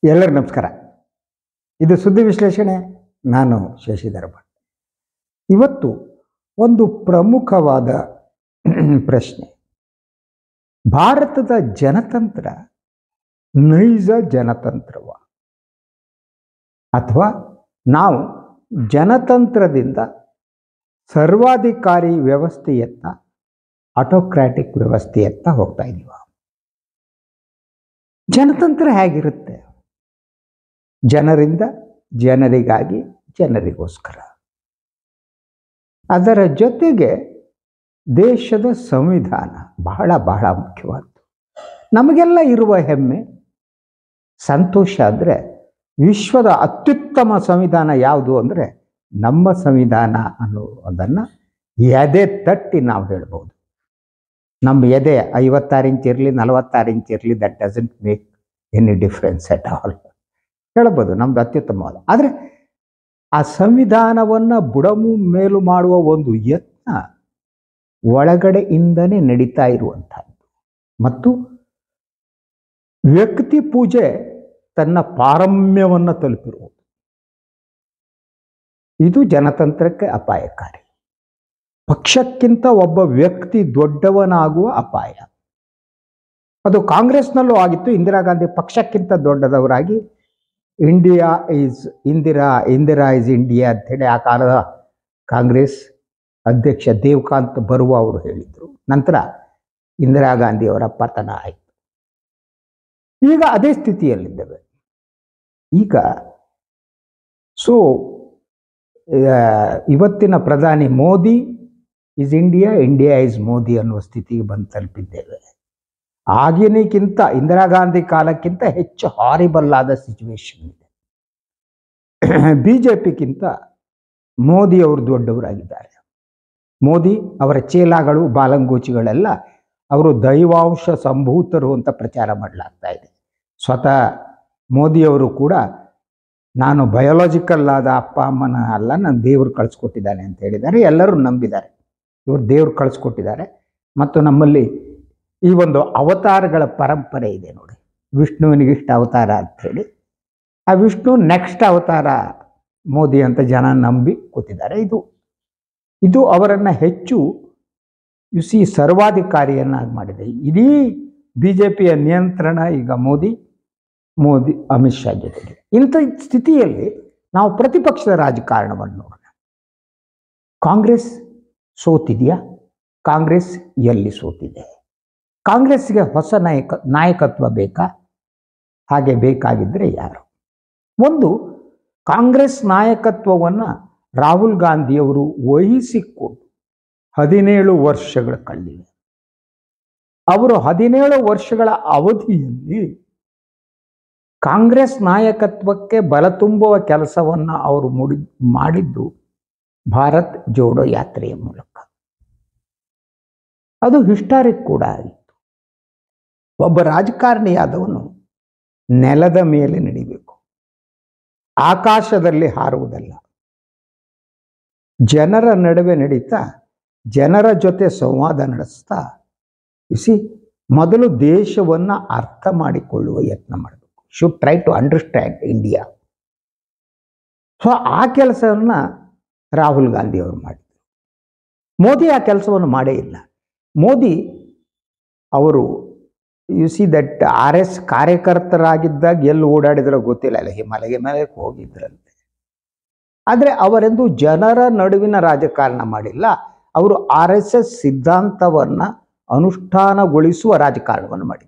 ಎಲ್ಲರಿಗೂ ನಮಸ್ಕಾರ. ಇದು ಸುದ್ದಿ ವಿಶ್ಲೇಷಣೆ. ನಾನು ಶಶಿಧರ್ ಭಟ್. ಇವತ್ತು ಒಂದು ಪ್ರಮುಖವಾದ ಪ್ರಶ್ನೆ. ಭಾರತದ ಜನತಂತ್ರ ನೈಜ ಜನತಂತ್ರವ ಅಥವಾ ನಾವು ಜನತಂತ್ರದಿಂದ ಸರ್ವಾಧಿಕಾರಿ ವ್ಯವಸ್ಥೆಯತ್ತ, ಆಟೋಕ್ರಾಟಿಕ್ ವ್ಯವಸ್ಥೆಯತ್ತ ಹೋಗ್ತಾ ಇದ್ದೀವ? ಜನತಂತ್ರ ಹೇಗಿರುತ್ತೆ? ಜನರಿಂದ, ಜನರಿಗಾಗಿ, ಜನರಿಗೋಸ್ಕರ. ಅದರ ಜೊತೆಗೆ ದೇಶದ ಸಂವಿಧಾನ ಬಹಳ ಬಹಳ ಮುಖ್ಯವಾದ್ದು. ನಮಗೆಲ್ಲ ಇರುವ ಹೆಮ್ಮೆ, ಸಂತೋಷ ಅಂದರೆ ವಿಶ್ವದ ಅತ್ಯುತ್ತಮ ಸಂವಿಧಾನ ಯಾವುದು ಅಂದರೆ ನಮ್ಮ ಸಂವಿಧಾನ ಅನ್ನೋದನ್ನು ಎದೆ ತಟ್ಟಿ ನಾವು ಹೇಳ್ಬೋದು. ನಮ್ಮ ಎದೆ 56 ಇಂಚ್ ಇರಲಿ, 46 ಇಂಚ್ ಇರಲಿ, that doesn't make any difference at all ಹೇಳ್ಬೋದು. ನಮ್ದು ಅತ್ಯುತ್ತಮವಾದ. ಆದರೆ ಆ ಸಂವಿಧಾನವನ್ನು ಬುಡಮು ಮೇಲು ಮಾಡುವ ಒಂದು ಯತ್ನ ಒಳಗಡೆಯಿಂದನೇ ನಡೀತಾ ಇರುವಂಥದ್ದು. ಮತ್ತು ವ್ಯಕ್ತಿ ಪೂಜೆ ತನ್ನ ಪಾರಮ್ಯವನ್ನು ತಲುಪಿರುವುದು. ಇದು ಜನತಂತ್ರಕ್ಕೆ ಅಪಾಯಕಾರಿ. ಪಕ್ಷಕ್ಕಿಂತ ಒಬ್ಬ ವ್ಯಕ್ತಿ ದೊಡ್ಡವನಾಗುವ ಅಪಾಯ. ಅದು ಕಾಂಗ್ರೆಸ್ನಲ್ಲೂ ಆಗಿತ್ತು. ಇಂದಿರಾ ಗಾಂಧಿ ಪಕ್ಷಕ್ಕಿಂತ ದೊಡ್ಡದವರಾಗಿ India is Indira is India ಅಂತೇಳಿ ಆ ಕಾಲದ ಕಾಂಗ್ರೆಸ್ ಅಧ್ಯಕ್ಷ ದೇವಕಾಂತ್ ಬರುವ ಅವರು ಹೇಳಿದರು. ನಂತರ ಇಂದಿರಾ ಗಾಂಧಿಯವರ ಪತನ ಆಯಿತು. ಈಗ ಅದೇ ಸ್ಥಿತಿಯಲ್ಲಿದ್ದೇವೆ. ಈಗ ಇವತ್ತಿನ ಪ್ರಧಾನಿ Modi is India, India is Modi ಅನ್ನುವ ಸ್ಥಿತಿಗೆ ಬಂದು ತಲುಪಿದ್ದೇವೆ. ಆಗಿನಕ್ಕಿಂತ ಇಂದಿರಾ ಗಾಂಧಿ ಕಾಲಕ್ಕಿಂತ ಹೆಚ್ಚು ಹಾರಿಬಲ್ ಆದ ಸಿಚುವೇಶನ್ ಇದೆ. BJPಗಿಂತ ಮೋದಿ ಅವರು ದೊಡ್ಡವರಾಗಿದ್ದಾರೆ. ಮೋದಿ ಅವರ ಚೇಲಾಗಳು, ಬಾಲಂಗೋಚಿಗಳೆಲ್ಲ ಅವರು ದೈವಾಂಶ ಸಂಭೂತರು ಅಂತ ಪ್ರಚಾರ ಮಾಡಲಾಗ್ತಾ ಇದೆ. ಸ್ವತಃ ಮೋದಿಯವರು ಕೂಡ ನಾನು ಬಯೋಲಾಜಿಕಲ್ ಆದ ಅಪ್ಪ ಅಮ್ಮನ ಅಲ್ಲ, ನಾನು ದೇವರು ಕಳಿಸ್ಕೊಟ್ಟಿದ್ದಾನೆ ಅಂತ ಹೇಳಿದ್ದಾರೆ. ಎಲ್ಲರೂ ನಂಬಿದ್ದಾರೆ ಇವರು ದೇವರು ಕಳಿಸ್ಕೊಟ್ಟಿದ್ದಾರೆ. ಮತ್ತು ನಮ್ಮಲ್ಲಿ ಈ ಒಂದು ಅವತಾರಗಳ ಪರಂಪರೆ ಇದೆ ನೋಡಿ. ವಿಷ್ಣುವಿನಿಗಿಷ್ಟ ಅವತಾರ ಅಂಥೇಳಿ, ಆ ವಿಷ್ಣು ನೆಕ್ಸ್ಟ್ ಅವತಾರ ಮೋದಿ ಅಂತ ಜನ ನಂಬಿ ಕೂತಿದ್ದಾರೆ. ಇದು ಅವರನ್ನು ಹೆಚ್ಚು ಸರ್ವಾಧಿಕಾರಿಯನ್ನಾಗಿ ಮಾಡಿದೆ. ಇಡೀ BJPಯ ನಿಯಂತ್ರಣ ಈಗ ಮೋದಿ ಅಮಿತ್ ಶಾ ಜೊತೆಗೆ. ಇಂಥ ಸ್ಥಿತಿಯಲ್ಲಿ ನಾವು ಪ್ರತಿಪಕ್ಷದ ರಾಜಕಾರಣವನ್ನು ನೋಡೋಣ. ಕಾಂಗ್ರೆಸ್ ಸೋತಿದೆಯಾ? ಕಾಂಗ್ರೆಸ್ ಎಲ್ಲಿ ಸೋತಿದೆ? ಕಾಂಗ್ರೆಸ್ಗೆ ಹೊಸ ನಾಯಕತ್ವ ಬೇಕಾ? ಹಾಗೆ ಬೇಕಾಗಿದ್ದರೆ ಯಾರು? ಒಂದು, ಕಾಂಗ್ರೆಸ್ ನಾಯಕತ್ವವನ್ನು ರಾಹುಲ್ ಗಾಂಧಿಯವರು ವಹಿಸಿಕೊಂಡು 17 ವರ್ಷಗಳು ಕಳೆದಿವೆ. ಅವರು 17 ವರ್ಷಗಳ ಅವಧಿಯಲ್ಲಿ ಕಾಂಗ್ರೆಸ್ ನಾಯಕತ್ವಕ್ಕೆ ಬಲ ತುಂಬುವ ಕೆಲಸವನ್ನು ಅವರು ಮಾಡಿದ್ದು ಭಾರತ್ ಜೋಡೋ ಯಾತ್ರೆಯ ಮೂಲಕ. ಅದು ಹಿಸ್ಟಾರಿಕ್ ಕೂಡ ಆಗಿತ್ತು. ಒಬ್ಬ ರಾಜಕಾರಣಿಯಾದವನು ನೆಲದ ಮೇಲೆ ನಡಿಬೇಕು, ಆಕಾಶದಲ್ಲಿ ಹಾರುವುದಲ್ಲ. ಜನರ ನಡುವೆ ನಡೀತಾ, ಜನರ ಜೊತೆ ಸಂವಾದ ನಡೆಸ್ತಾ ಮೊದಲು ದೇಶವನ್ನು ಅರ್ಥ ಮಾಡಿಕೊಳ್ಳುವ ಯತ್ನ ಮಾಡಬೇಕು. Should try to understand India. ಆ ಕೆಲಸವನ್ನು ರಾಹುಲ್ ಗಾಂಧಿ ಅವರು ಮಾಡಿದರು. ಮೋದಿ ಆ ಕೆಲಸವನ್ನು ಮಾಡೇ ಇಲ್ಲ. ಮೋದಿ ಅವರು ದಟ್ RS ಕಾರ್ಯಕರ್ತರಾಗಿದ್ದಾಗ ಎಲ್ಲಿ ಓಡಾಡಿದ್ರೋ ಗೊತ್ತಿಲ್ಲ, ಅಲ್ಲ ಹಿಮಾಲಯಕ್ಕೆ ಹೋಗಿದ್ರಂತೆ. ಆದರೆ ಅವರೆಂದು ಜನರ ನಡುವಿನ ರಾಜಕಾರಣ ಮಾಡಿಲ್ಲ. ಅವರು RSS ಸಿದ್ಧಾಂತವನ್ನು ಅನುಷ್ಠಾನಗೊಳಿಸುವ ರಾಜಕಾರಣವನ್ನು ಮಾಡಿದ್ದಾರೆ.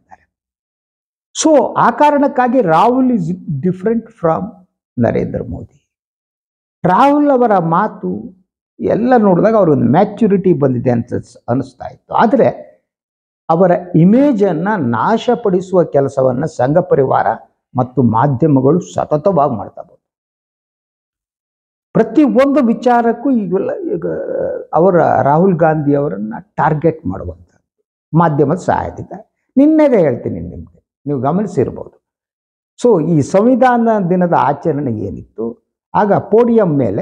ಆ ಕಾರಣಕ್ಕಾಗಿ Rahul is different from Narendra Modi. Rahul ಅವರ ಮಾತು ಎಲ್ಲ ನೋಡಿದಾಗ ಅವರೊಂದು ಮ್ಯಾಚುರಿಟಿ ಬಂದಿದೆ ಅಂತ ಅನಿಸ್ತಾ ಇತ್ತು. ಆದರೆ ಅವರ ಇಮೇಜನ್ನು ನಾಶಪಡಿಸುವ ಕೆಲಸವನ್ನು ಸಂಘ ಪರಿವಾರ ಮತ್ತು ಮಾಧ್ಯಮಗಳು ಸತತವಾಗಿ ಮಾಡ್ತಾ ಬಂದರು. ಪ್ರತಿಯೊಂದು ವಿಚಾರಕ್ಕೂ ಈಗ ಅವರ ರಾಹುಲ್ ಗಾಂಧಿ ಅವರನ್ನು ಟಾರ್ಗೆಟ್ ಮಾಡುವಂಥದ್ದು ಮಾಧ್ಯಮದ ಸಹಾಯದಿಂದ. ನಿನ್ನೆದೇ ಹೇಳ್ತೀನಿ ನಿಮಗೆ, ನೀವು ಗಮನಿಸಿರ್ಬೋದು. ಈ ಸಂವಿಧಾನ ದಿನದ ಆಚರಣೆ ಏನಿತ್ತು, ಆಗ ಪೋಡಿಯಂ ಮೇಲೆ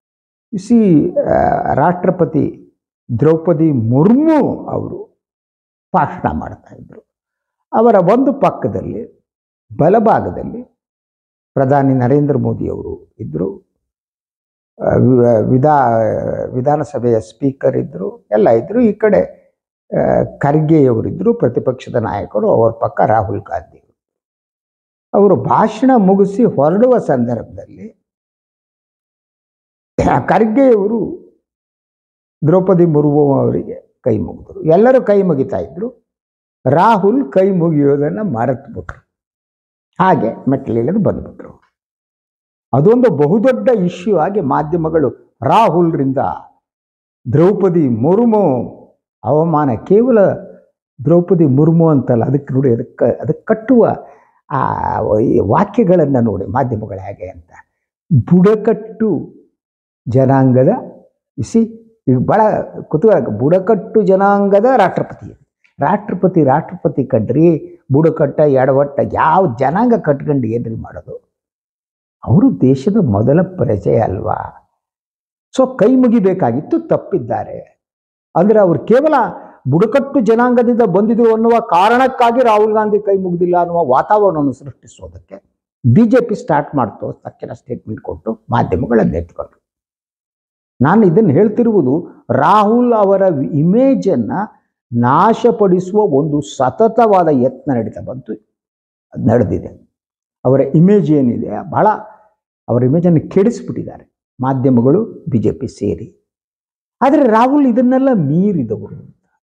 ರಾಷ್ಟ್ರಪತಿ ದ್ರೌಪದಿ ಮುರ್ಮು ಅವರು ಭಾಷಣ ಮಾಡ್ತಾ ಇದ್ರು. ಅವರ ಒಂದು ಪಕ್ಕದಲ್ಲಿ ಬಲಭಾಗದಲ್ಲಿ ಪ್ರಧಾನಿ ನರೇಂದ್ರ ಮೋದಿಯವರು ಇದ್ದರು, ವಿಧಾನಸಭೆಯ ಸ್ಪೀಕರ್ ಇದ್ದರು, ಎಲ್ಲ ಇದ್ದರು. ಈ ಕಡೆ ಖರ್ಗೆಯವರಿದ್ದರು ಪ್ರತಿಪಕ್ಷದ ನಾಯಕರು, ಅವರ ಪಕ್ಕ ರಾಹುಲ್ ಗಾಂಧಿ. ಅವರು ಭಾಷಣ ಮುಗಿಸಿ ಹೊರಡುವ ಸಂದರ್ಭದಲ್ಲಿ ಖರ್ಗೆಯವರು ದ್ರೌಪದಿ ಮುರ್ಮು ಅವರಿಗೆ ಕೈ ಮುಗಿದ್ರು. ಎಲ್ಲರೂ ಕೈ ಮುಗಿತಾ ಇದ್ರು. ರಾಹುಲ್ ಕೈ ಮುಗಿಯೋದನ್ನು ಮರೆತುಬಿಟ್ರು. ಹಾಗೆ ಮೆಟ್ಟಲಿಳಿದು ಬಂದ್ಬಿಟ್ರು. ಅದೊಂದು ಬಹುದೊಡ್ಡ ಇಶ್ಯೂ ಆಗಿ ಮಾಧ್ಯಮಗಳು ರಾಹುಲ್ರಿಂದ ದ್ರೌಪದಿ ಮುರ್ಮು ಅವಮಾನ, ಕೇವಲ ದ್ರೌಪದಿ ಮುರ್ಮು ಅಂತಲ್ಲ, ಅದಕ್ಕೆ ನೋಡಿ, ಅದಕ್ಕೆ ಕಟ್ಟುವ ಆ ವಾಕ್ಯಗಳನ್ನು ನೋಡಿ ಮಾಧ್ಯಮಗಳು ಹೇಗೆ ಅಂತ. ಬುಡಕಟ್ಟು ಜನಾಂಗದ ಈಗ ಭಾಳ ಕುತೂಹಲ, ಬುಡಕಟ್ಟು ಜನಾಂಗದ ರಾಷ್ಟ್ರಪತಿ ಕಟ್ರಿ, ಬುಡಕಟ್ಟ ಎಡವಟ್ಟ ಯಾವ ಜನಾಂಗ ಕಟ್ಕೊಂಡು ಏನ್ರಿ ಮಾಡೋದು? ಅವರು ದೇಶದ ಮೊದಲ ಪ್ರಜೆ ಅಲ್ವಾ? ಸೊ ಕೈ ಮುಗಿಬೇಕಾಗಿತ್ತು, ತಪ್ಪಿದ್ದಾರೆ. ಅಂದರೆ ಅವರು ಕೇವಲ ಬುಡಕಟ್ಟು ಜನಾಂಗದಿಂದ ಬಂದಿದ್ರು ಅನ್ನುವ ಕಾರಣಕ್ಕಾಗಿ ರಾಹುಲ್ ಗಾಂಧಿ ಕೈ ಮುಗಿದಿಲ್ಲ ಅನ್ನುವ ವಾತಾವರಣವನ್ನು ಸೃಷ್ಟಿಸೋದಕ್ಕೆ ಬಿಜೆಪಿ ಸ್ಟಾರ್ಟ್ ಮಾಡ್ತು. ತಕ್ಷಣ ಸ್ಟೇಟ್ಮೆಂಟ್ ಕೊಟ್ಟು ಮಾಧ್ಯಮಗಳನ್ನು ಎತ್ಕೊಂಡು. ನಾನು ಇದನ್ನು ಹೇಳ್ತಿರುವುದು ರಾಹುಲ್ ಅವರ ಇಮೇಜನ್ನು ನಾಶಪಡಿಸುವ ಒಂದು ಸತತವಾದ ಯತ್ನ ನಡೆದಿದೆ. ಅವರ ಇಮೇಜ್ ಏನಿದೆ, ಬಹಳ ಅವರ ಇಮೇಜನ್ನು ಕೆಡಿಸ್ಬಿಟ್ಟಿದ್ದಾರೆ ಮಾಧ್ಯಮಗಳು, ಬಿಜೆಪಿ ಸೇರಿ. ಆದರೆ ರಾಹುಲ್ ಇದನ್ನೆಲ್ಲ ಮೀರಿದವರು.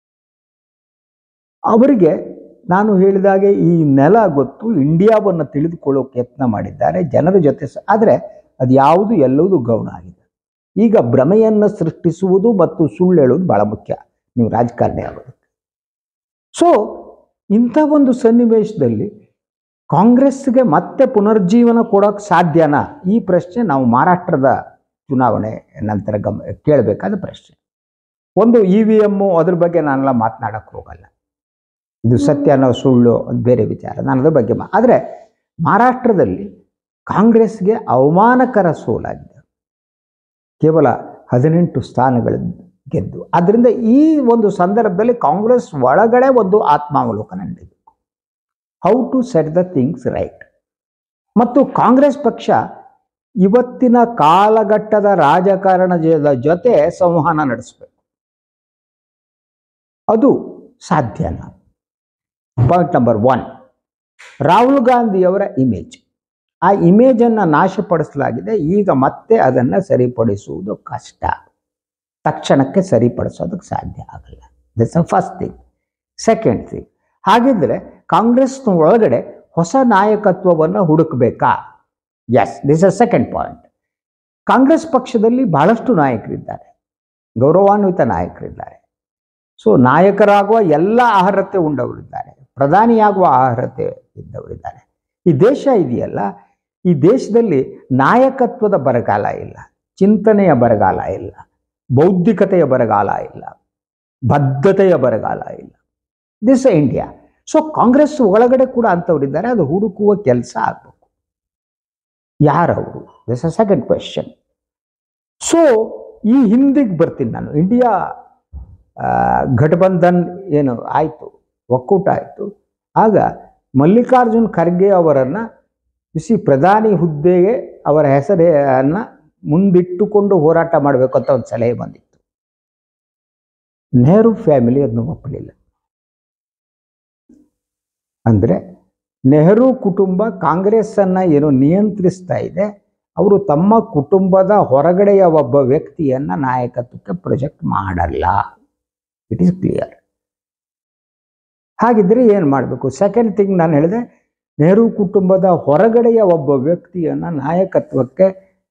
ಅವರಿಗೆ ನಾನು ಹೇಳಿದಾಗೆ ಈ ನೆಲ ಗೊತ್ತು, ಇಂಡಿಯಾವನ್ನು ತಿಳಿದುಕೊಳ್ಳೋಕೆ ಯತ್ನ ಮಾಡಿದ್ದಾರೆ ಜನರ ಜೊತೆ. ಆದರೆ ಅದು ಯಾವುದು ಎಲ್ಲವೂ ಗೌಣ ಆಗಿದೆ. ಈಗ ಭ್ರಮೆಯನ್ನು ಸೃಷ್ಟಿಸುವುದು ಮತ್ತು ಸುಳ್ಳು ಹೇಳುವುದು ಭಾಳ ಮುಖ್ಯ ನೀವು ರಾಜಕಾರಣಿ ಆಗೋದಕ್ಕೆ. ಸೊ ಇಂಥ ಒಂದು ಸನ್ನಿವೇಶದಲ್ಲಿ ಕಾಂಗ್ರೆಸ್ಗೆ ಮತ್ತೆ ಪುನರ್ಜೀವನ ಕೊಡೋಕ್ಕೆ ಸಾಧ್ಯನಾ? ಈ ಪ್ರಶ್ನೆ ನಾವು ಮಹಾರಾಷ್ಟ್ರದ ಚುನಾವಣೆ ನಂತರ ಕೇಳಬೇಕಾದ ಪ್ರಶ್ನೆ. ಒಂದು EVM ಅದ್ರ ಬಗ್ಗೆ ನಾನೆಲ್ಲ ಮಾತನಾಡೋಕ್ಕೆ ಹೋಗಲ್ಲ. ಇದು ಸತ್ಯ ಅನ್ನೋ ಸುಳ್ಳು ಅದು ಬೇರೆ ವಿಚಾರ, ನಾನು ಅದ್ರ ಬಗ್ಗೆ ಆದರೆ ಮಹಾರಾಷ್ಟ್ರದಲ್ಲಿ ಕಾಂಗ್ರೆಸ್ಗೆ ಅವಮಾನಕರ ಸೋಲಾಗಿದೆ. ಕೇವಲ 18 ಸ್ಥಾನಗಳು ಗೆದ್ದು. ಆದ್ದರಿಂದ ಈ ಒಂದು ಸಂದರ್ಭದಲ್ಲಿ ಕಾಂಗ್ರೆಸ್ ಒಳಗಡೆ ಒಂದು ಆತ್ಮಾವಲೋಕನ ನಡೆಯಬೇಕು. How to set the things right. ಮತ್ತು ಕಾಂಗ್ರೆಸ್ ಪಕ್ಷ ಇವತ್ತಿನ ಕಾಲಘಟ್ಟದ ರಾಜಕಾರಣದ ಜೊತೆ ಸಂವಹನ ನಡೆಸಬೇಕು. ಅದು ಸಾಧ್ಯನಾ? ಪಾಯಿಂಟ್ ನಂಬರ್ 1, ರಾಹುಲ್ ಗಾಂಧಿಯವರ ಇಮೇಜ್. ಆ ಇಮೇಜನ್ನು ನಾಶಪಡಿಸಲಾಗಿದೆ. ಈಗ ಮತ್ತೆ ಅದನ್ನು ಸರಿಪಡಿಸುವುದು ಕಷ್ಟ. ತಕ್ಷಣಕ್ಕೆ ಸರಿಪಡಿಸೋದಕ್ಕೆ ಸಾಧ್ಯ ಆಗಲ್ಲ. This is first thing. Second thing, ಹಾಗಿದ್ರೆ ಕಾಂಗ್ರೆಸ್ನ ಒಳಗಡೆ ಹೊಸ ನಾಯಕತ್ವವನ್ನು ಹುಡುಕಬೇಕಾ? Yes, this is second point. Congress ಪಕ್ಷದಲ್ಲಿ ಬಹಳಷ್ಟು ನಾಯಕರಿದ್ದಾರೆ, ಗೌರವಾನ್ವಿತ ನಾಯಕರಿದ್ದಾರೆ. ಸೊ ನಾಯಕರಾಗುವ ಎಲ್ಲ ಅರ್ಹತೆ ಉಂಡವರಿದ್ದಾರೆ, ಪ್ರಧಾನಿಯಾಗುವ ಅರ್ಹತೆ ಇದ್ದವರಿದ್ದಾರೆ. ಈ ದೇಶ ಇದೆಯಲ್ಲ, ಈ ದೇಶದಲ್ಲಿ ನಾಯಕತ್ವದ ಬರಗಾಲ ಇಲ್ಲ, ಚಿಂತನೆಯ ಬರಗಾಲ ಇಲ್ಲ, ಬೌದ್ಧಿಕತೆಯ ಬರಗಾಲ ಇಲ್ಲ, ಬದ್ಧತೆಯ ಬರಗಾಲ ಇಲ್ಲ. This India. ಸೊ ಕಾಂಗ್ರೆಸ್ ಒಳಗಡೆ ಕೂಡ ಅಂಥವರಿದ್ದಾರೆ. ಅದು ಹುಡುಕುವ ಕೆಲಸ ಆಗಬೇಕು. ಯಾರವರು? This a second question. So ಈ ಹಿಂದಿಗೆ ಬರ್ತೀನಿ ನಾನು. ಇಂಡಿಯಾ ಘಟಬಂಧನ್ ಏನು ಆಯಿತು, ಒಕ್ಕೂಟ ಆಯಿತು. ಆಗ ಮಲ್ಲಿಕಾರ್ಜುನ್ ಖರ್ಗೆ ಅವರನ್ನು ಪ್ರಧಾನಿ ಹುದ್ದೆಗೆ ಅವರ ಹೆಸರನ್ನು ಮುಂದಿಟ್ಟುಕೊಂಡು ಹೋರಾಟ ಮಾಡಬೇಕು ಅಂತ ಒಂದು ಸಲಹೆ ಬಂದಿತ್ತು. ನೆಹರು ಫ್ಯಾಮಿಲಿ ಅದನ್ನು ಒಪ್ಪಲಿಲ್ಲ. ಅಂದರೆ ನೆಹರು ಕುಟುಂಬ ಕಾಂಗ್ರೆಸ್ಸನ್ನು ಏನು ನಿಯಂತ್ರಿಸ್ತಾ ಇದೆ, ಅವರು ತಮ್ಮ ಕುಟುಂಬದ ಹೊರಗಡೆಯ ಒಬ್ಬ ವ್ಯಕ್ತಿಯನ್ನು ನಾಯಕತ್ವಕ್ಕೆ ಪ್ರೊಜೆಕ್ಟ್ ಮಾಡಲ್ಲ. It is clear. ಹಾಗಿದ್ರೆ ಏನು ಮಾಡಬೇಕು? ಸೆಕೆಂಡ್ ಥಿಂಗ್ ನಾನು ಹೇಳಿದೆ, ನೆಹರು ಕುಟುಂಬದ ಹೊರಗಡೆಯ ಒಬ್ಬ ವ್ಯಕ್ತಿಯನ್ನು ನಾಯಕತ್ವಕ್ಕೆ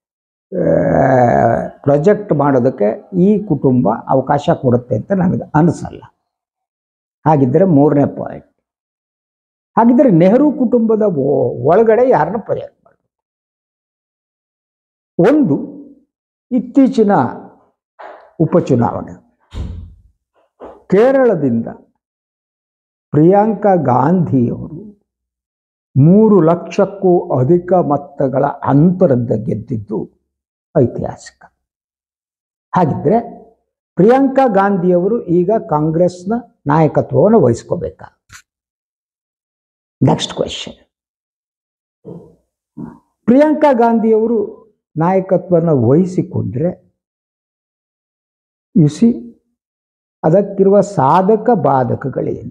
ಪ್ರೊಜೆಕ್ಟ್ ಮಾಡೋದಕ್ಕೆ ಈ ಕುಟುಂಬ ಅವಕಾಶ ಕೊಡುತ್ತೆ ಅಂತ ನನಗೆ ಅನಿಸಲ್ಲ. ಹಾಗಿದ್ದರೆ ಮೂರನೇ ಪಾಯಿಂಟ್, ಹಾಗಿದ್ದರೆ ನೆಹರು ಕುಟುಂಬದ ಒಳಗಡೆ ಯಾರನ್ನ ಪ್ರೊಜೆಕ್ಟ್ ಮಾಡಬೇಕು? ಒಂದು, ಇತ್ತೀಚಿನ ಉಪಚುನಾವಣೆ ಕೇರಳದಿಂದ ಪ್ರಿಯಾಂಕಾ ಗಾಂಧಿಯವರು 3 ಲಕ್ಷಕ್ಕೂ ಅಧಿಕ ಮತಗಳ ಅಂತರದ ಗೆದ್ದಿದ್ದು ಐತಿಹಾಸಿಕ. ಹಾಗಿದ್ರೆ ಪ್ರಿಯಾಂಕಾ ಗಾಂಧಿಯವರು ಈಗ ಕಾಂಗ್ರೆಸ್ನ ನಾಯಕತ್ವವನ್ನು ವಹಿಸ್ಕೋಬೇಕಾ? Next question. ಪ್ರಿಯಾಂಕಾ ಗಾಂಧಿಯವರು ನಾಯಕತ್ವವನ್ನು ವಹಿಸಿಕೊಂಡ್ರೆ ಯುಸಿ ಅದಕ್ಕಿರುವ ಸಾಧಕ ಬಾಧಕಗಳೇನು?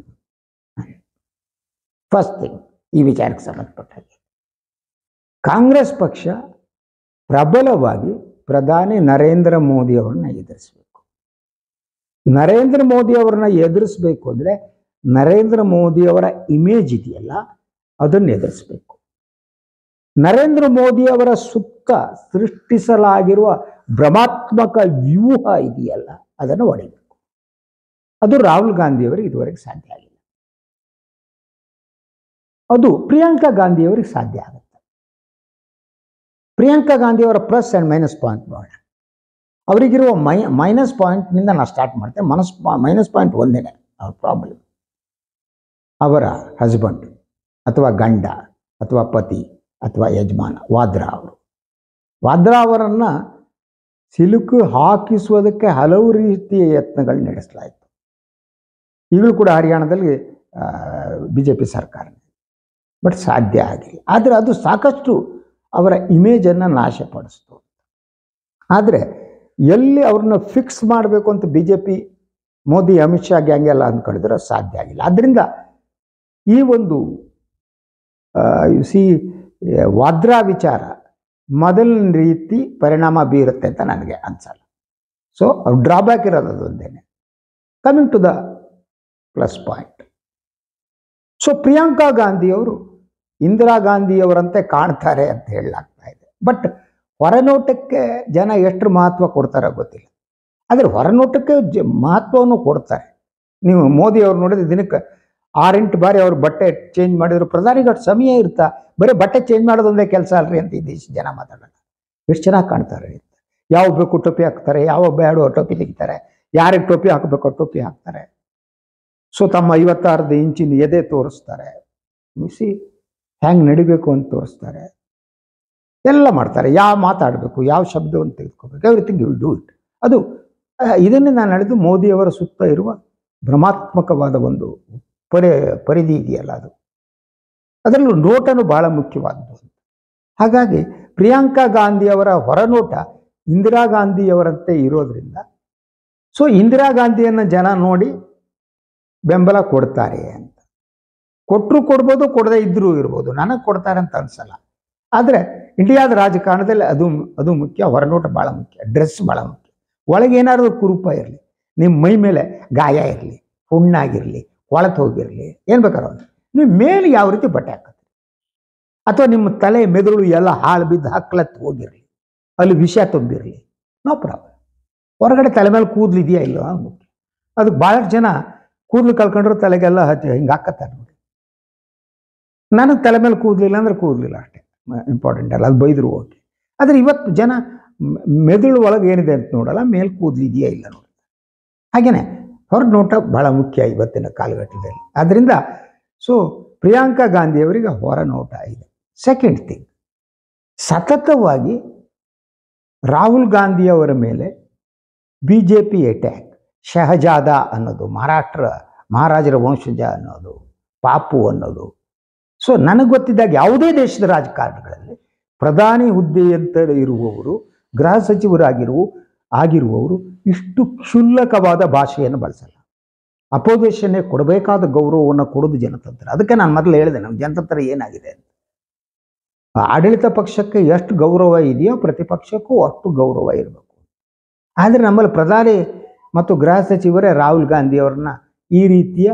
ಫಸ್ಟ್ ಥಿಂಗ್, ಈ ವಿಚಾರಕ್ಕೆ ಸಂಬಂಧಪಟ್ಟ ಹಾಗೆ ಕಾಂಗ್ರೆಸ್ ಪಕ್ಷ ಪ್ರಬಲವಾಗಿ ಪ್ರಧಾನಿ ನರೇಂದ್ರ ಮೋದಿ ಅವರನ್ನ ಎದುರಿಸಬೇಕು. ನರೇಂದ್ರ ಮೋದಿ ಅವರನ್ನ ಎದುರಿಸಬೇಕು ಅಂದರೆ ನರೇಂದ್ರ ಮೋದಿ ಅವರ ಇಮೇಜ್ ಇದೆಯಲ್ಲ ಅದನ್ನು ಎದುರಿಸಬೇಕು. ನರೇಂದ್ರ ಮೋದಿ ಅವರ ಸುತ್ತ ಸೃಷ್ಟಿಸಲಾಗಿರುವ ಭ್ರಮಾತ್ಮಕ ವ್ಯೂಹ ಇದೆಯಲ್ಲ ಅದನ್ನು ಹೊಡೆಯಬೇಕು. ಅದು ರಾಹುಲ್ ಗಾಂಧಿಯವರಿಗೆ ಇದುವರೆಗೆ ಸಾಧ್ಯ ಆಗಿಲ್ಲ. ಅದು ಪ್ರಿಯಾಂಕಾ ಗಾಂಧಿಯವರಿಗೆ ಸಾಧ್ಯ ಆಗುತ್ತೆ. ಪ್ರಿಯಾಂಕಾ ಗಾಂಧಿಯವರ ಪ್ಲಸ್ ಆ್ಯಂಡ್ ಮೈನಸ್ ಪಾಯಿಂಟ್ ನೋಡೋಣ. ಅವರಿಗಿರುವ ಮೈನಸ್ ಪಾಯಿಂಟ್ನಿಂದ ನಾನು ಸ್ಟಾರ್ಟ್ ಮಾಡ್ತೇನೆ. ಮೈನಸ್ ಪಾಯಿಂಟ್ ಒಂದೇ, ಅವ್ರ ಪ್ರಾಬ್ಲಮ್ ಅವರ ಹಸ್ಬೆಂಡ್ ಅಥವಾ ಗಂಡ ಅಥವಾ ಪತಿ ಅಥವಾ ಯಜಮಾನ ವಾದ್ರಾ ಅವರನ್ನು ಸಿಲುಕು ಹಾಕಿಸುವುದಕ್ಕೆ ಹಲವು ರೀತಿಯ ಯತ್ನಗಳು ನಡೆಸಲಾಯಿತು. ಈಗಲೂ ಕೂಡ ಹರಿಯಾಣದಲ್ಲಿ BJP ಸರ್ಕಾರ, ಬಟ್ ಸಾಧ್ಯ ಆಗಿಲ್ಲ. ಆದರೆ ಅದು ಸಾಕಷ್ಟು ಅವರ ಇಮೇಜನ್ನು ನಾಶಪಡಿಸ್ತು. ಆದರೆ ಎಲ್ಲಿ ಅವ್ರನ್ನ ಫಿಕ್ಸ್ ಮಾಡಬೇಕು ಅಂತ BJP ಮೋದಿ ಅಮಿತ್ ಶಾ ಗ್ಯಾಂಗ್ ಎಲ್ಲ ಅಂದ್ಕೊಂಡಿದ್ರೆ ಸಾಧ್ಯ ಆಗಿಲ್ಲ. ಆದ್ದರಿಂದ ಈ ಒಂದು ವಾದ್ರಾ ವಿಚಾರ ಮೊದಲಿನ ರೀತಿ ಪರಿಣಾಮ ಬೀರುತ್ತೆ ಅಂತ ನನಗೆ ಅನ್ಸಲ್ಲ. ಸೊ ಡ್ರಾಬ್ಯಾಕ್ ಇರೋದು ಅದೊಂದೇನೆ. Coming to the plus point, so Priyanka ಗಾಂಧಿಯವರು ಇಂದಿರಾ ಗಾಂಧಿಯವರಂತೆ ಕಾಣ್ತಾರೆ ಅಂತ ಹೇಳಲಾಗ್ತಾ ಇದೆ. ಬಟ್ ಹೊರನೋಟಕ್ಕೆ ಜನ ಎಷ್ಟು ಮಹತ್ವ ಕೊಡ್ತಾರೆ ಗೊತ್ತಿಲ್ಲ. ಆದರೆ ಹೊರನೋಟಕ್ಕೆ ಮಹತ್ವವನ್ನು ಕೊಡ್ತಾರೆ. ನೀವು ಮೋದಿ ಅವ್ರು ನೋಡಿದ್ರೆ ದಿನಕ್ಕೆ 6-8 ಬಾರಿ ಅವ್ರು ಬಟ್ಟೆ ಚೇಂಜ್ ಮಾಡಿದ್ರು. ಪ್ರಧಾನಿಗಳು ಸಮಯ ಇರ್ತಾ ಬರೀ ಬಟ್ಟೆ ಚೇಂಜ್ ಮಾಡೋದೊಂದೇ ಕೆಲಸ ಅಲ್ರಿ ಅಂತ ಈ ದೇಶ ಜನ ಮಾತಾಡೋಣ. ಎಷ್ಟು ಚೆನ್ನಾಗಿ ಕಾಣ್ತಾರೆ. ಯಾವ ಬೇಕು ಟೋಪಿ ಹಾಕ್ತಾರೆ, ಯಾವ ಬೇಡೋ ಟೋಪಿ ತೆಗಿತಾರೆ, ಯಾರಿಗೆ ಟೋಪಿ ಹಾಕಬೇಕೋ ಟೋಪಿ ಹಾಕ್ತಾರೆ. ಸೊ ತಮ್ಮ 56 ಇಂಚಿನ ಎದೆ ತೋರಿಸ್ತಾರೆ, ಮಿಸಿ ಹ್ಯಾಂಗೆ ನಡಿಬೇಕು ಅಂತ ತೋರಿಸ್ತಾರೆ, ಎಲ್ಲ ಮಾಡ್ತಾರೆ. ಯಾವ ಮಾತಾಡಬೇಕು, ಯಾವ ಶಬ್ದವನ್ನು ತೆಗೆದುಕೋಬೇಕು, everything you will do it. ಅದು ಇದನ್ನೇ ನಾನು ಹೇಳಿದ್ದು, ಮೋದಿಯವರ ಸುತ್ತ ಇರುವ ಭ್ರಮಾತ್ಮಕವಾದ ಒಂದು ಪರಿಧಿ ಇದೆಯಲ್ಲ ಅದರಲ್ಲೂ ನೋಟನು ಬಹಳ ಮುಖ್ಯವಾದದ್ದು. ಹಾಗಾಗಿ ಪ್ರಿಯಾಂಕಾ ಗಾಂಧಿಯವರ ಹೊರನೋಟ ಇಂದಿರಾ ಗಾಂಧಿಯವರಂತೆ ಇರೋದ್ರಿಂದ ಸೊ ಇಂದಿರಾ ಗಾಂಧಿಯನ್ನು ಜನ ನೋಡಿ ಬೆಂಬಲ ಕೊಡ್ತಾರೆ ಅಂತ. ಕೊಟ್ಟರು ಕೊಡ್ಬೋದು, ಕೊಡದೇ ಇದ್ರೂ ಇರ್ಬೋದು. ನನಗೆ ಕೊಡ್ತಾರೆ ಅಂತ ಅನ್ಸಲ್ಲ. ಆದರೆ ಇಂಡಿಯಾದ ರಾಜಕಾರಣದಲ್ಲಿ ಅದು ಮುಖ್ಯ. ಹೊರನೋಟ ಭಾಳ ಮುಖ್ಯ, ಡ್ರೆಸ್ ಭಾಳ ಮುಖ್ಯ. ಒಳಗೆ ಏನಾದರೂ ಕುರುಪ ಇರಲಿ, ನಿಮ್ಮ ಮೈ ಮೇಲೆ ಗಾಯ ಇರಲಿ, ಹುಣ್ಣಾಗಿರಲಿ, ಕೊಳತು ಹೋಗಿರಲಿ, ಏನು ಬೇಕಾದ್ರೂ ನೀವು ಮೇಲೆ ಯಾವ ರೀತಿ ಬಟ್ಟೆ ಹಾಕತ್ತೆ, ಅಥವಾ ನಿಮ್ಮ ತಲೆ ಮೆದುಳು ಎಲ್ಲ ಹಾಳು ಬಿದ್ದು ಹಕ್ಕಲತ್ತು ಹೋಗಿರಲಿ, ಅಲ್ಲಿ ವಿಷ ತುಂಬಿರಲಿ, ನೋ ಪ್ರಾಬ್ಲಮ್. ಹೊರಗಡೆ ತಲೆ ಮೇಲೆ ಕೂದಲು ಇದೆಯಾ ಇಲ್ಲೋ ಮುಖ್ಯ. ಅದಕ್ಕೆ ಭಾಳಷ್ಟು ಜನ ಕೂದಲು ಕಳ್ಕೊಂಡ್ರು ತಲೆಗೆಲ್ಲ ಹಚ್ಚಿ ಹಿಂಗೆ ಹಾಕತ್ತಾರೆ ನೋಡಿ. ನನಗೆ ತಲೆ ಮೇಲೆ ಕೂದಲಿಲ್ಲ ಅಂದ್ರೆ ಕೂದಲಿಲ್ಲ ಅಷ್ಟೇ, ಇಂಪಾರ್ಟೆಂಟ್ ಅಲ್ಲ, ಅದು ಬೈದ್ರು ಓಕೆ. ಆದರೆ ಇವತ್ತು ಜನ ಮೆದುಳು ಒಳಗೆ ಏನಿದೆ ಅಂತ ನೋಡಲ್ಲ, ಮೇಲೆ ಕೂದಲು ಇದೆಯಾ ಇಲ್ಲ ನೋಡಿ. ಹಾಗೇನೆ ಹೊರನೋಟ ಬಹಳ ಮುಖ್ಯ ಇವತ್ತಿನ ಕಾಲಘಟ್ಟದಲ್ಲಿ. ಆದ್ದರಿಂದ ಸೊ ಪ್ರಿಯಾಂಕಾ ಗಾಂಧಿಯವರಿಗೆ ಹೊರನೋಟ ಇದೆ. ಸೆಕೆಂಡ್ ಥಿಂಗ್, ಸತತವಾಗಿ ರಾಹುಲ್ ಗಾಂಧಿಯವರ ಮೇಲೆ BJP ಅಟ್ಯಾಕ್, ಶಹಜಾದ ಅನ್ನೋದು, ಮಹಾರಾಜರ ವಂಶಜ ಅನ್ನೋದು, ಪಾಪು ಅನ್ನೋದು. ಸೊ ನನಗೆ ಗೊತ್ತಿದ್ದಾಗ ಯಾವುದೇ ದೇಶದ ರಾಜಕಾರಣಗಳಲ್ಲಿ ಪ್ರಧಾನಿ ಹುದ್ದೆಯಂತ ಇರುವವರು, ಗೃಹ ಸಚಿವರಾಗಿರುವವರು ಇಷ್ಟು ಕ್ಷುಲ್ಲಕವಾದ ಭಾಷೆಯನ್ನು ಬಳಸಲ್ಲ. ಅಪೋಸಿಷನ್ನೇ ಕೊಡಬೇಕಾದ ಗೌರವವನ್ನು ಕೊಡೋದು ಜನತಂತ್ರ. ಅದಕ್ಕೆ ನಾನು ಮೊದಲು ಹೇಳಿದೆ, ನಮ್ಮ ಜನತಂತ್ರ ಏನಾಗಿದೆ ಅಂತ. ಆಡಳಿತ ಪಕ್ಷಕ್ಕೆ ಎಷ್ಟು ಗೌರವ ಇದೆಯೋ ಪ್ರತಿಪಕ್ಷಕ್ಕೂ ಅಷ್ಟು ಗೌರವ ಇರಬೇಕು. ಆದರೆ ನಮ್ಮಲ್ಲಿ ಪ್ರಧಾನಿ ಮತ್ತು ಗೃಹ ಸಚಿವರೇ ರಾಹುಲ್ ಗಾಂಧಿಯವ್ರನ್ನ ಈ ರೀತಿಯ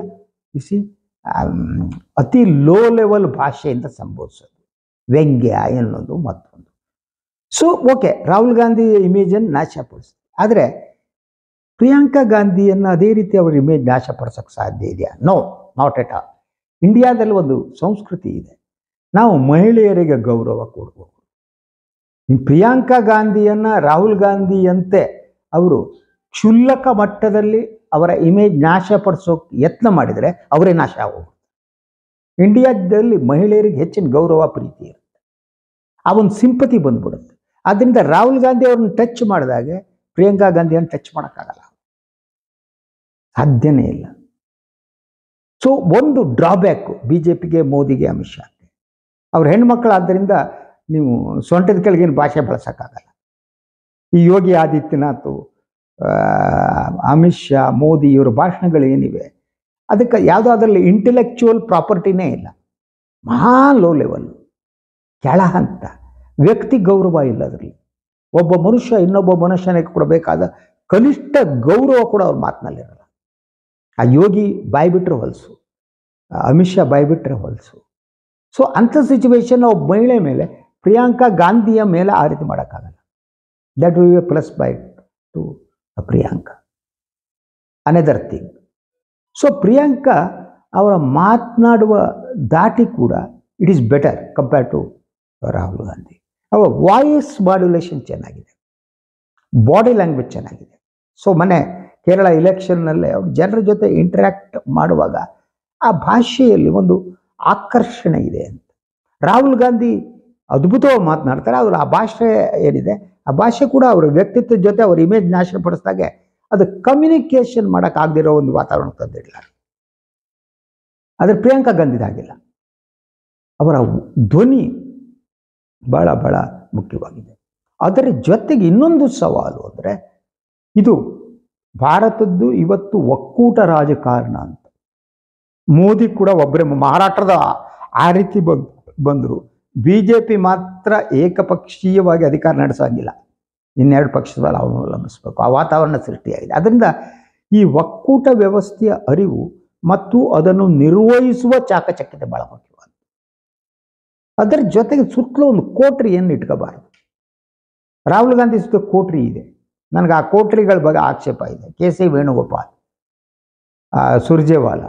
ಅತಿ ಲೋ ಲೆವೆಲ್ ಭಾಷೆಯಿಂದ ಸಂಬೋಧಿಸೋದು, ವ್ಯಂಗ್ಯ ಎನ್ನುವುದು ಮತ್ತೊಂದು. ಸೊ ಓಕೆ, ರಾಹುಲ್ ಗಾಂಧಿ ಇಮೇಜನ್ನು ನಾಶಪಡಿಸ್ತಾರೆ. ಆದರೆ ಪ್ರಿಯಾಂಕಾ ಗಾಂಧಿಯನ್ನು ಅದೇ ರೀತಿ ಅವರ ಇಮೇಜ್ ನಾಶಪಡಿಸೋಕ್ಕೆ ಸಾಧ್ಯ ಇದೆಯಾ? No, not at all. ಇಂಡಿಯಾದಲ್ಲಿ ಒಂದು ಸಂಸ್ಕೃತಿ ಇದೆ, ನಾವು ಮಹಿಳೆಯರಿಗೆ ಗೌರವ ಕೊಡಬೇಕು. ಪ್ರಿಯಾಂಕಾ ಗಾಂಧಿಯನ್ನು ರಾಹುಲ್ ಗಾಂಧಿಯಂತೆ ಅವರು ಕ್ಷುಲ್ಲಕ ಮಟ್ಟದಲ್ಲಿ ಅವರ ಇಮೇಜ್ ನಾಶಪಡಿಸೋಕೆ ಯತ್ನ ಮಾಡಿದರೆ ಅವರೇ ನಾಶ ಆಗೋದು. ಇಂಡಿಯಾದಲ್ಲಿ ಮಹಿಳೆಯರಿಗೆ ಹೆಚ್ಚಿನ ಗೌರವ ಪ್ರೀತಿ ಇರುತ್ತೆ, ಆ ಒಂದು ಸಿಂಪತಿ ಬಂದ್ಬಿಡುತ್ತೆ. ಆದ್ದರಿಂದ ರಾಹುಲ್ ಗಾಂಧಿ ಅವ್ರನ್ನ ಟಚ್ ಮಾಡಿದಾಗೆ ಪ್ರಿಯಾಂಕಾ ಗಾಂಧಿಯನ್ನು ಟಚ್ ಮಾಡೋಕ್ಕಾಗಲ್ಲ, ಸಾಧ್ಯನೇ ಇಲ್ಲ. ಸೊ ಒಂದು ಡ್ರಾಬ್ಯಾಕು BJPಗೆ, ಮೋದಿಗೆ, ಅಮಿತ್ ಶಾಗೆ, ಅವ್ರ ಹೆಣ್ಮಕ್ಳಾದ್ದರಿಂದ ನೀವು ಸೊಂಟದ ಕೆಳಗಿನ ಭಾಷೆ ಬಳಸೋಕ್ಕಾಗಲ್ಲ. ಈ ಯೋಗಿ ಆದಿತ್ಯನಾಥ್, ಅಮಿತ್ ಶಾ, ಮೋದಿ ಇವರ ಭಾಷಣಗಳೇನಿವೆ ಅದಕ್ಕೆ ಯಾವುದೋ ಅದರಲ್ಲಿ ಇಂಟೆಲೆಕ್ಚುವಲ್ ಪ್ರಾಪರ್ಟಿನೇ ಇಲ್ಲ. ಮಹಾ ಲೋ ಲೆವೆಲ್, ಕೆಳ ಹಂತ, ವ್ಯಕ್ತಿ ಗೌರವ ಇಲ್ಲ ಅದರಲ್ಲಿ. ಒಬ್ಬ ಮನುಷ್ಯ ಇನ್ನೊಬ್ಬ ಮನುಷ್ಯನಿಗೆ ಕೊಡಬೇಕಾದ ಕನಿಷ್ಠ ಗೌರವ ಕೂಡ ಅವ್ರ ಮಾತಿನಲ್ಲಿರಲ್ಲ. ಆ ಯೋಗಿ ಬಾಯ್ಬಿಟ್ರೆ ಹೊಲಸು, ಅಮಿತ್ ಶಾ ಬಾಯ್ಬಿಟ್ರೆ ಹೊಲಸು. ಸೊ ಅಂಥ ಸಿಚುವೇಶನ್ ಒಬ್ಬ ಮಹಿಳೆ ಮೇಲೆ, ಪ್ರಿಯಾಂಕಾ ಗಾಂಧಿಯ ಮೇಲೆ ಆ ರೀತಿ ಮಾಡೋಕ್ಕಾಗಲ್ಲ. That will be a plus by to Priyanka. Another thing, so Priyanka ಅವರ ಮಾತನಾಡುವ ದಾಟಿ ಕೂಡ it is better compare to Rahul Gandhi. ಅವರ ವಾಯ್ಸ್ ಮಾಡ್ಯುಲೇಷನ್ ಚೆನ್ನಾಗಿದೆ, ಬಾಡಿ ಲ್ಯಾಂಗ್ವೇಜ್ ಚೆನ್ನಾಗಿದೆ. ಸೊ ಮೊನ್ನೆ ಕೇರಳ ಇಲೆಕ್ಷನ್ನಲ್ಲೇ ಅವ್ರು ಜನರ ಜೊತೆ ಇಂಟ್ರ್ಯಾಕ್ಟ್ ಮಾಡುವಾಗ ಆ ಭಾಷೆಯಲ್ಲಿ ಒಂದು ಆಕರ್ಷಣೆ ಇದೆ ಅಂತ. ರಾಹುಲ್ ಗಾಂಧಿ ಅದ್ಭುತವಾಗಿ ಮಾತನಾಡ್ತಾರೆ, ಅವರು ಆ ಭಾಷೆ ಏನಿದೆ ಆ ಭಾಷೆ ಕೂಡ ಅವರ ವ್ಯಕ್ತಿತ್ವದ ಜೊತೆ ಅವ್ರ ಇಮೇಜ್ ನಾಶಪಡಿಸಿದಾಗೆ ಅದು ಕಮ್ಯುನಿಕೇಷನ್ ಮಾಡೋಕ್ಕಾಗದಿರೋ ಒಂದು ವಾತಾವರಣ ತಂದಿಲ್ಲ. ಆದರೆ ಪ್ರಿಯಾಂಕಾ ಗಾಂಧಿದಾಗಿಲ್ಲ. ಅವರ ಧ್ವನಿ ಬಹಳ ಬಹಳ ಮುಖ್ಯವಾಗಿದೆ. ಅದರ ಜೊತೆಗೆ ಇನ್ನೊಂದು ಸವಾಲು ಅಂದರೆ, ಇದು ಭಾರತದ್ದು ಇವತ್ತು ಒಕ್ಕೂಟ ರಾಜಕಾರಣ ಅಂತ. ಮೋದಿ ಕೂಡ ಒಬ್ಬರೇ ಮಹಾರಾಷ್ಟ್ರದ ಆ ರೀತಿ ಬಂದರು. BJP ಮಾತ್ರ ಏಕಪಕ್ಷೀಯವಾಗಿ ಅಧಿಕಾರ ನಡೆಸೋಂಗಿಲ್ಲ, ಇನ್ನೆರಡು ಪಕ್ಷದಲ್ಲಿ ಅವಲಂಬಿಸಬೇಕು. ಆ ವಾತಾವರಣ ಸೃಷ್ಟಿಯಾಗಿದೆ. ಅದರಿಂದ ಈ ಒಕ್ಕೂಟ ವ್ಯವಸ್ಥೆಯ ಅರಿವು ಮತ್ತು ಅದನ್ನು ನಿರ್ವಹಿಸುವ ಚಾಕಚಕ್ಯತೆ ಬಹಳ ಮುಖ್ಯವಾದ. ಅದರ ಜೊತೆಗೆ ಸುತ್ತಲೂ ಒಂದು ಕೋಟ್ರಿಯನ್ನು ಇಟ್ಕೋಬಾರದು. ರಾಹುಲ್ ಗಾಂಧಿ ಸುತ್ತ ಕೋಟ್ರಿ ಇದೆ, ನನಗೆ ಆ ಕೋಟ್ರಿಗಳ ಬಗ್ಗೆ ಆಕ್ಷೇಪ ಇದೆ. KC ವೇಣುಗೋಪಾಲ್, ಸುರ್ಜೇವಾಲಾ,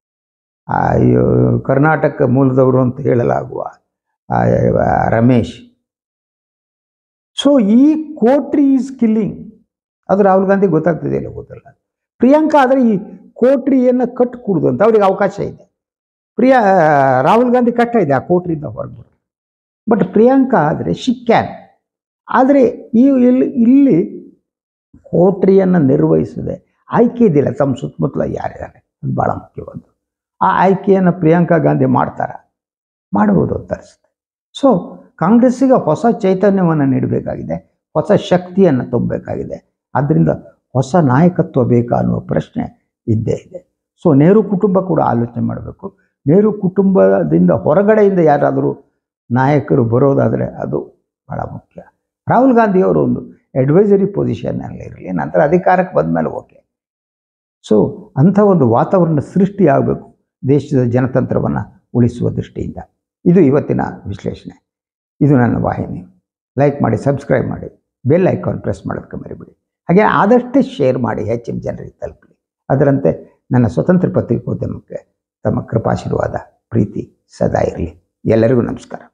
ಕರ್ನಾಟಕ ಮೂಲದವರು ಅಂತ ಹೇಳಲಾಗುವ ರಮೇಶ್. ಸೊ ಈ ಕೋಟ್ರಿ ಈಸ್ ಕಿಲ್ಲಿಂಗ್. ಅದು ರಾಹುಲ್ ಗಾಂಧಿ ಗೊತ್ತಾಗ್ತಿದೆ ಇಲ್ಲ ಗೊತ್ತಿಲ್ಲ. ಪ್ರಿಯಾಂಕಾ ಆದರೆ ಈ ಕೋಟ್ರಿಯನ್ನು ಕಟ್ಟು ಕುಡ್ದು ಅಂತ ಅವ್ರಿಗೆ ಅವಕಾಶ ಇದೆ. ರಾಹುಲ್ ಗಾಂಧಿ ಕಟ್ಟ ಇದೆ ಆ ಕೋಟ್ರಿಯಿಂದ ಹೊರಗ್ಬಿಟ್ಟು. ಬಟ್ ಪ್ರಿಯಾಂಕಾ ಆದರೆ ಶಿಕ್ಕ್ಯಾನ್. ಆದರೆ ಇಲ್ಲಿ ಕೋಟ್ರಿಯನ್ನು ನಿರ್ವಹಿಸದೆ ಆಯ್ಕೆ ಇದಿಲ್ಲ. ತಮ್ಮ ಸುತ್ತಮುತ್ತಲ ಯಾರಿದ್ದಾರೆ ಅದು ಭಾಳ ಮುಖ್ಯವಾದ್ದು. ಆ ಆಯ್ಕೆಯನ್ನು ಪ್ರಿಯಾಂಕಾ ಗಾಂಧಿ ಮಾಡಬಹುದು ಅಂತ ಅನಿಸುತ್ತೆ. ಸೊ ಕಾಂಗ್ರೆಸ್ಸಿಗೆ ಹೊಸ ಚೈತನ್ಯವನ್ನು ನೀಡಬೇಕಾಗಿದೆ, ಹೊಸ ಶಕ್ತಿಯನ್ನು ತುಂಬಬೇಕಾಗಿದೆ. ಆದ್ದರಿಂದ ಹೊಸ ನಾಯಕತ್ವ ಬೇಕಾ ಅನ್ನುವ ಪ್ರಶ್ನೆ ಇದ್ದೇ ಇದೆ. ಸೊ ನೆಹರು ಕುಟುಂಬ ಕೂಡ ಆಲೋಚನೆ ಮಾಡಬೇಕು. ನೆಹರು ಕುಟುಂಬದಿಂದ ಹೊರಗಡೆಯಿಂದ ಯಾರಾದರೂ ನಾಯಕರು ಬರೋದಾದರೆ ಅದು ಭಾಳ ಮುಖ್ಯ. ರಾಹುಲ್ ಗಾಂಧಿಯವರು ಒಂದು ಅಡ್ವೈಸರಿ ಪೊಸಿಷನ್ನಲ್ಲಿ ಇರಲಿ, ನಂತರ ಅಧಿಕಾರಕ್ಕೆ ಬಂದ ಮೇಲೆ ಓಕೆ. ಸೊ ಅಂಥ ಒಂದು ವಾತಾವರಣ ಸೃಷ್ಟಿಯಾಗಬೇಕು ದೇಶದ ಜನತಂತ್ರವನ್ನು ಉಳಿಸುವ ದೃಷ್ಟಿಯಿಂದ. ಇದು ಇವತ್ತಿನ ವಿಶ್ಲೇಷಣೆ. ಇದು ನನ್ನ ವಾಹಿನಿ. ಲೈಕ್ ಮಾಡಿ, ಸಬ್ಸ್ಕ್ರೈಬ್ ಮಾಡಿ, ಬೆಲ್ ಐಕಾನ್ ಪ್ರೆಸ್ ಮಾಡೋದಕ್ಕೆ ಮರಿಬೇಡಿ. ಹಾಗೆ ಆದಷ್ಟು ಶೇರ್ ಮಾಡಿ, ಹೆಚ್ಚಿನ ಜನರಿಗೆ ತಲುಪಲಿ. ಅದರಂತೆ ನನ್ನ ಸ್ವತಂತ್ರ ಪತ್ರಿಕೋದ್ಯಮಕ್ಕೆ ತಮ್ಮ ಕೃಪಾಶೀರ್ವಾದ, ಪ್ರೀತಿ ಸದಾ ಇರಲಿ. ಎಲ್ಲರಿಗೂ ನಮಸ್ಕಾರ.